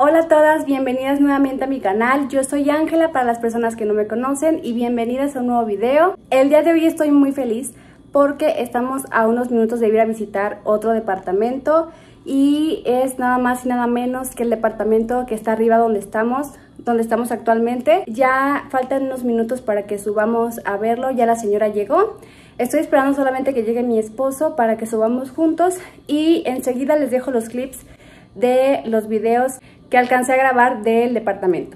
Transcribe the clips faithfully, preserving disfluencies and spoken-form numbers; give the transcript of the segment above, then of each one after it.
Hola a todas, bienvenidas nuevamente a mi canal. Yo soy Ángela para las personas que no me conocen y bienvenidas a un nuevo video. El día de hoy estoy muy feliz porque estamos a unos minutos de ir a visitar otro departamento y es nada más y nada menos que el departamento que está arriba donde estamos, donde estamos actualmente. Ya faltan unos minutos para que subamos a verlo, ya la señora llegó. Estoy esperando solamente que llegue mi esposo para que subamos juntos y enseguida les dejo los clips de los videos que alcancé a grabar del departamento.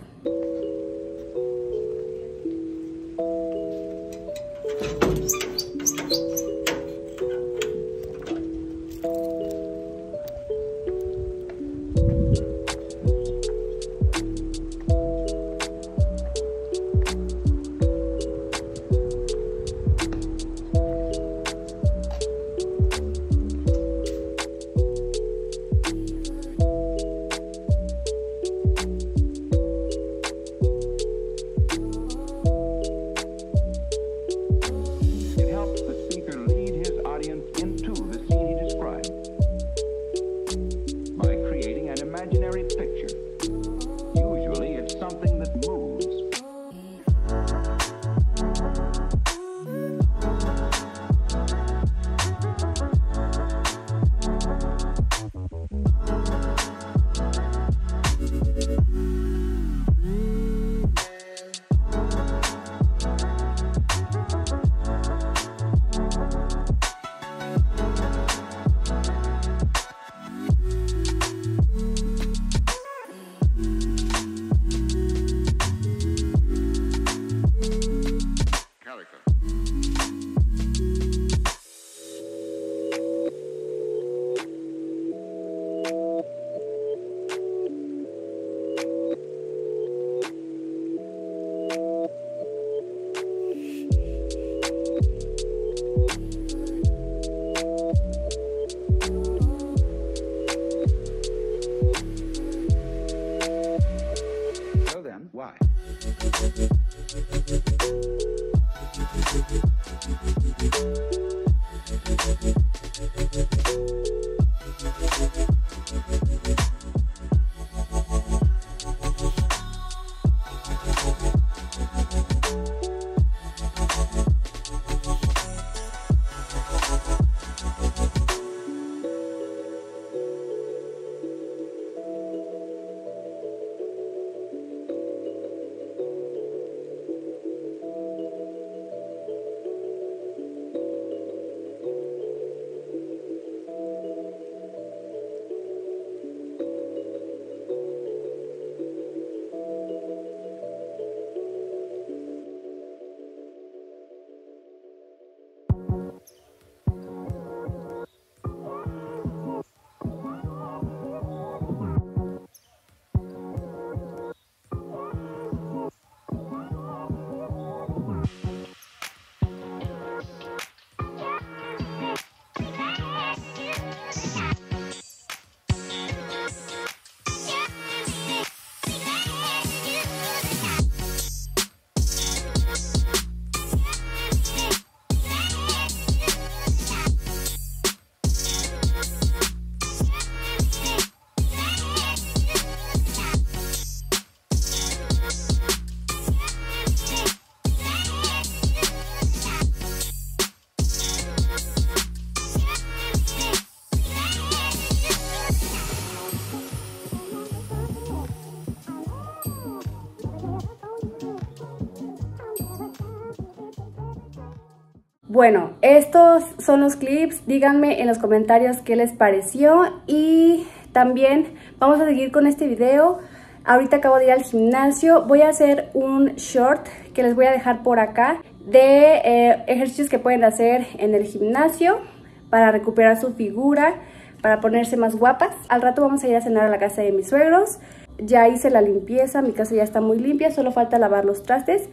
Bueno, estos son los clips, díganme en los comentarios qué les pareció y también vamos a seguir con este video. Ahorita acabo de ir al gimnasio, voy a hacer un short que les voy a dejar por acá de eh, ejercicios que pueden hacer en el gimnasio para recuperar su figura, para ponerse más guapas. Al rato vamos a ir a cenar a la casa de mis suegros, ya hice la limpieza, mi casa ya está muy limpia, solo falta lavar los trastes.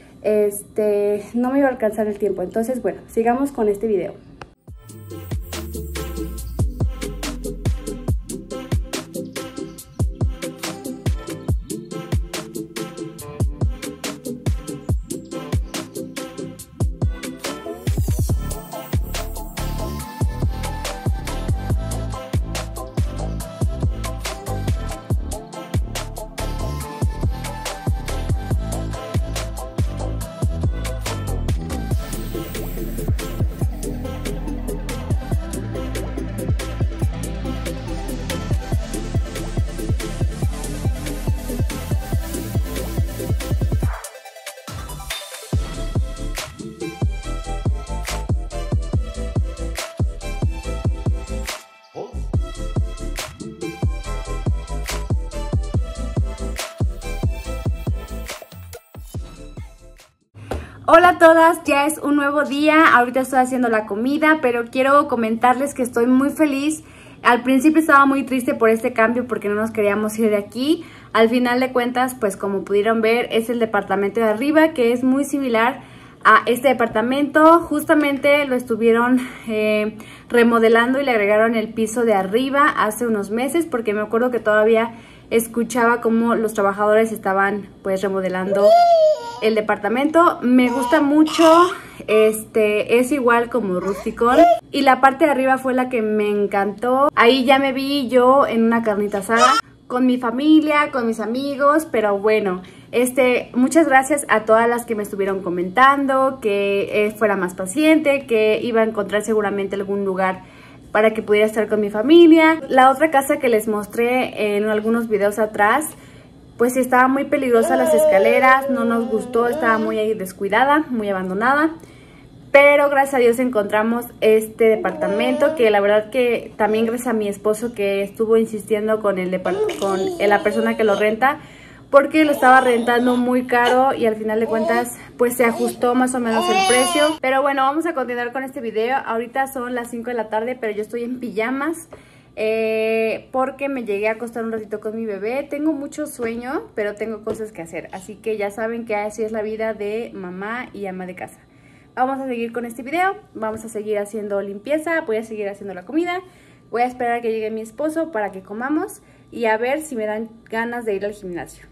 Este, no me iba a alcanzar el tiempo, entonces bueno, sigamos con este video. Hola a todas, ya es un nuevo día, ahorita estoy haciendo la comida, pero quiero comentarles que estoy muy feliz. Al principio estaba muy triste por este cambio porque no nos queríamos ir de aquí. Al final de cuentas, pues como pudieron ver, es el departamento de arriba, que es muy similar a este departamento. Justamente lo estuvieron eh, remodelando y le agregaron el piso de arriba hace unos meses, porque me acuerdo que todavía escuchaba cómo los trabajadores estaban pues remodelando el departamento. Me gusta mucho, este es igual como rusticón, y la parte de arriba fue la que me encantó. Ahí ya me vi yo en una carnita asada con mi familia, con mis amigos, pero bueno, este muchas gracias a todas las que me estuvieron comentando que eh, fuera más paciente, que iba a encontrar seguramente algún lugar para que pudiera estar con mi familia. La otra casa que les mostré en algunos videos atrás, pues estaba muy peligrosa las escaleras, no nos gustó, estaba muy descuidada, muy abandonada. Pero gracias a Dios encontramos este departamento, que la verdad que también gracias a mi esposo, que estuvo insistiendo con, el con la persona que lo renta, porque lo estaba rentando muy caro y al final de cuentas pues se ajustó más o menos el precio. Pero bueno, vamos a continuar con este video. Ahorita son las cinco de la tarde, pero yo estoy en pijamas eh, porque me llegué a acostar un ratito con mi bebé. Tengo mucho sueño, pero tengo cosas que hacer, así que ya saben que así es la vida de mamá y ama de casa. Vamos a seguir con este video, vamos a seguir haciendo limpieza, voy a seguir haciendo la comida, voy a esperar a que llegue mi esposo para que comamos y a ver si me dan ganas de ir al gimnasio.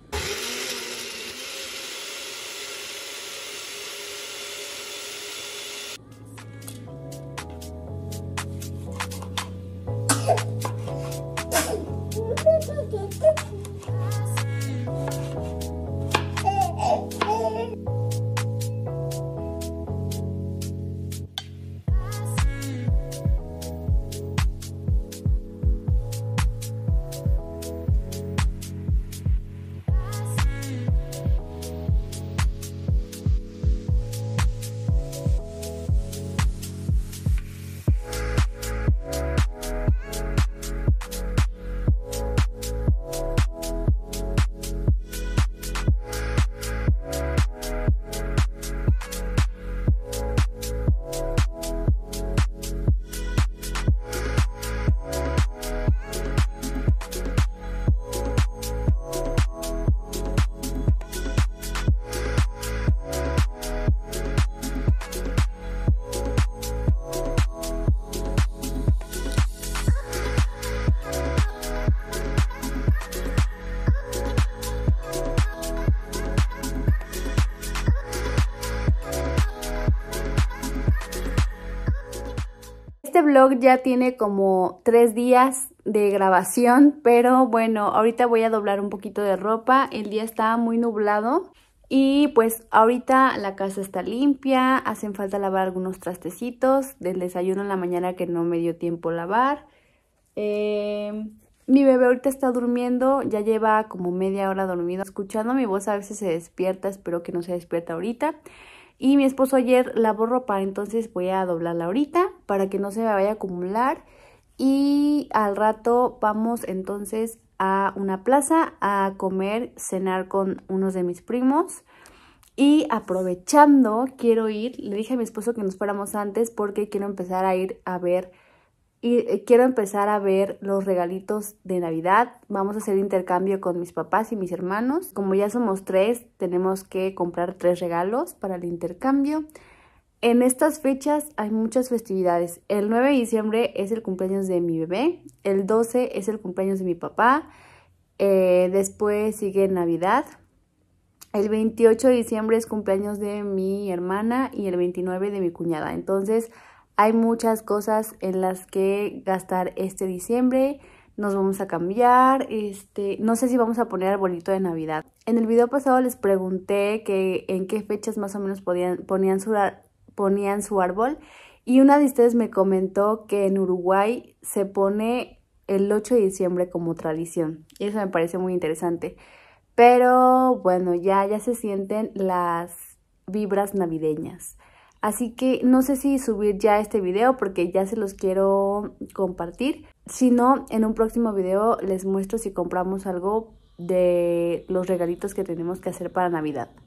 Este vlog ya tiene como tres días de grabación, pero bueno, ahorita voy a doblar un poquito de ropa. El día está muy nublado y pues ahorita la casa está limpia. Hacen falta lavar algunos trastecitos del desayuno en la mañana que no me dio tiempo lavar. Eh, mi bebé ahorita está durmiendo, ya lleva como media hora dormido. Escuchando mi voz a veces se despierta, espero que no se despierta ahorita. Y mi esposo ayer lavó ropa, entonces voy a doblarla ahorita para que no se me vaya a acumular. Y al rato vamos entonces a una plaza a comer, cenar con unos de mis primos. Y aprovechando, quiero ir, le dije a mi esposo que nos fuéramos antes porque quiero empezar a ir a ver, y quiero empezar a ver los regalitos de Navidad. Vamos a hacer intercambio con mis papás y mis hermanos. Como ya somos tres, tenemos que comprar tres regalos para el intercambio. En estas fechas hay muchas festividades. El nueve de diciembre es el cumpleaños de mi bebé. El doce es el cumpleaños de mi papá. Eh, después sigue Navidad. El veintiocho de diciembre es cumpleaños de mi hermana y el veintinueve de mi cuñada. Entonces hay muchas cosas en las que gastar este diciembre. Nos vamos a cambiar, este, no sé si vamos a poner arbolito de Navidad. En el video pasado les pregunté que en qué fechas más o menos podían, ponían, su, ponían su árbol. Y una de ustedes me comentó que en Uruguay se pone el ocho de diciembre como tradición. Y eso me parece muy interesante. Pero bueno, ya, ya se sienten las vibras navideñas. Así que no sé si subir ya este video porque ya se los quiero compartir. Si no, en un próximo video les muestro si compramos algo de los regalitos que tenemos que hacer para Navidad.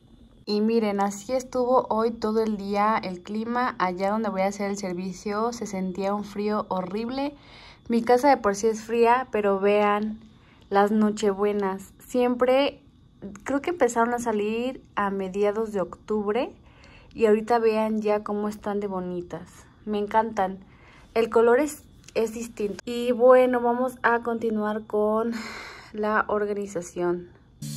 Y miren, así estuvo hoy todo el día el clima. Allá donde voy a hacer el servicio se sentía un frío horrible. Mi casa de por sí es fría, pero vean las nochebuenas. Siempre, creo que empezaron a salir a mediados de octubre. Y ahorita vean ya cómo están de bonitas. Me encantan. El color es, es distinto. Y bueno, vamos a continuar con la organización.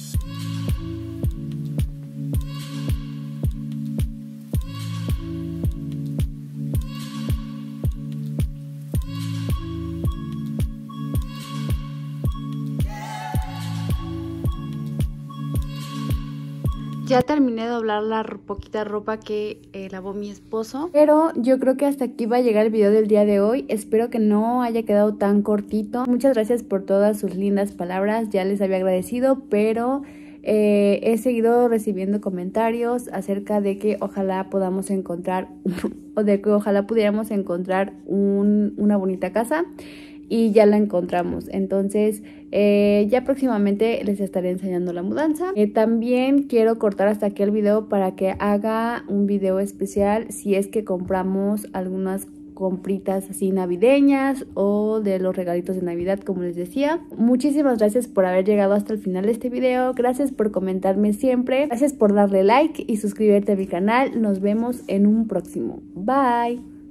Ya terminé de doblar la poquita ropa que eh, lavó mi esposo. Pero yo creo que hasta aquí va a llegar el video del día de hoy. Espero que no haya quedado tan cortito. Muchas gracias por todas sus lindas palabras. Ya les había agradecido, pero eh, he seguido recibiendo comentarios acerca de que ojalá podamos encontrar, o de que ojalá pudiéramos encontrar un, una bonita casa. Y ya la encontramos, entonces eh, ya próximamente les estaré enseñando la mudanza. Eh, también quiero cortar hasta aquí el video para que haga un video especial si es que compramos algunas compritas así navideñas o de los regalitos de Navidad, como les decía. Muchísimas gracias por haber llegado hasta el final de este video, gracias por comentarme siempre, gracias por darle like y suscribirte a mi canal. Nos vemos en un próximo. Bye.